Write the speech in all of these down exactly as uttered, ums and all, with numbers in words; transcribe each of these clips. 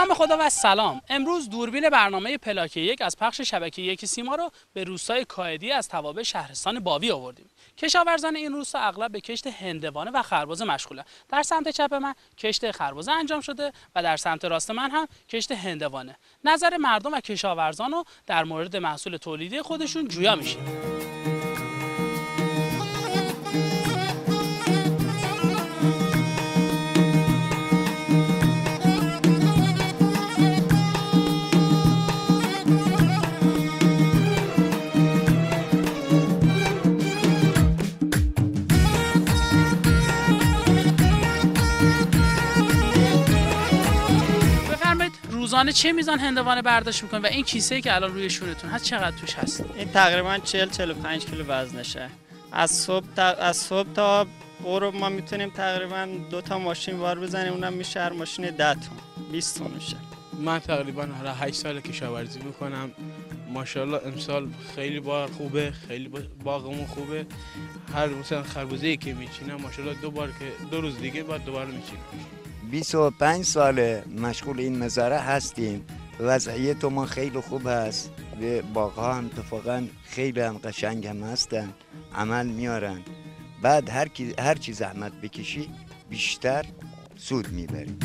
نام خدا و سلام. امروز دوربین برنامه پلاک یک از پخش شبکه یک سیما رو به روستای کاهدی از توابع شهرستان باوی آوردیم. کشاورزان این روستا اغلب به کشت هندوانه و خربزه مشغولن. در سمت چپ من کشت خربزه انجام شده و در سمت راست من هم کشت هندوانه. نظر مردم و کشاورزان رو در مورد محصول تولیدی خودشون جویا میشیم. روزانه چه میزان هندوانه برداشت میکنه و این کیسه‌ای که الان روی شونتون هست چقدر توش هست؟ این تقریبا چهل چهل و پنج کیلو وزنشه. از صبح تا از صبح تا غروب ما میتونیم تقریبا دو تا ماشین وار بزنیم، اونم میشه هر ماشین ده تن بیست تن میشه. من تقریبا حالا هشت سال کشاورزی میکنم. ماشاءالله امسال خیلی باغ خوبه، خیلی باغمون خوبه. هر مثلا خربزه‌ای که میچینم ماشاءالله دو بار که دو روز دیگه بعد دوباره میچینم. بیست و پنج ساله مشغول این مزارع هستیم. وضعیت ما خیلی خوب هست. به باغ‌ها هم اتفاقا خیلی هم قشنگ هم هستن، عمل میارن. بعد هر کی هر چی زحمت بکشی بیشتر سود میبری.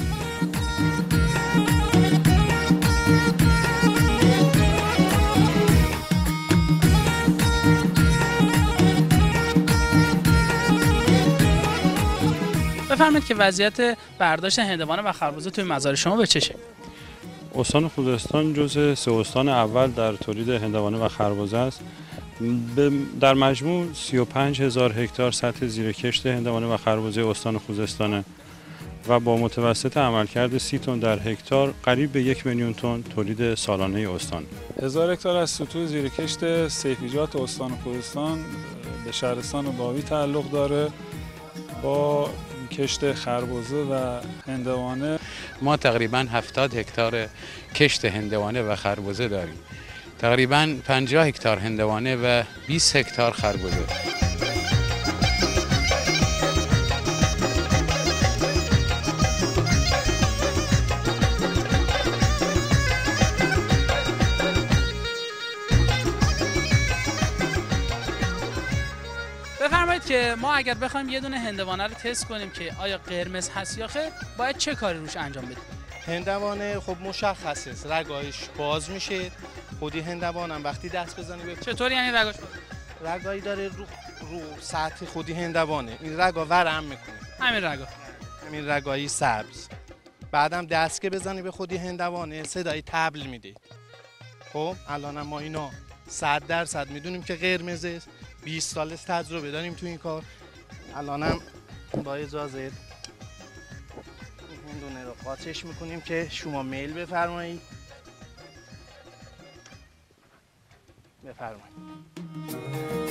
بفرمایید که وضعیت برداشت هندوانه و خربزه توی مزار شما به چه شکل؟ استان خوزستان جزو سه استان اول در تولید هندوانه و خربزه است. در مجموع سی و پنج هزار هکتار سطح زیرکشت هندوانه و خربزه استان خوزستانه و با متوسط عملکرد سی تن در هکتار قریب به یک میلیون تن تولید سالانه استان. هزار هکتار از سطوح زیرکشت سیفیجات استان خوزستان به شهرستان باوی تعلق داره با کشت خربزه و هندوانه. ما تقریبا هفتاد هکتار کشت هندوانه و خربزه داریم. تقریبا پنجاه هکتار هندوانه و بیست هکتار خربزه. بفرمایید که ما اگر بخوایم یه دونه هندوانه رو تست کنیم که آیا قرمز هست یا خیر، باید چه کاری روش انجام بدیم؟ هندوانه خب مشخصه، رگایش باز میشه. خودی هندوانه هم وقتی دست بزنی به چطور یعنی رگاش باز؟ رگایی داره رو رو سطح خودی هندوانه، این رگا ورم میکنه. همین رگا، همین رگایی سبز. بعدم دست که بزنی به خودی هندوانه صدای طبل میده. خب الان ما اینا صد درصد میدونیم که قرمزه. بیست سال تجربه داریم تو این کار. الانم با اجازه این هندونه رو قاچش میکنیم که شما میل بفرمایید. بفرمایید.